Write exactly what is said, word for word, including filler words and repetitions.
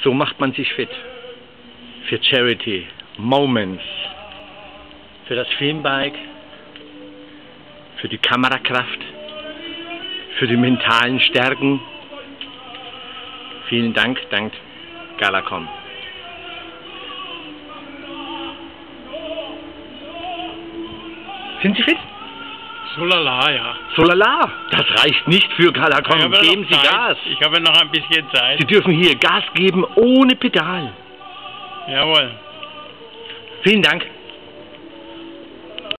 So macht man sich fit. Für Charity, Moments, für das Filmbike, für die Kamerakraft, für die mentalen Stärken. Vielen Dank, dank Galacom. Sind Sie fit? So lala, ja. So lala, das reicht nicht für Galacom. Ich habe ja Geben noch Sie Zeit. Gas. Ich habe noch ein bisschen Zeit. Sie dürfen hier Gas geben ohne Pedal. Jawohl. Vielen Dank.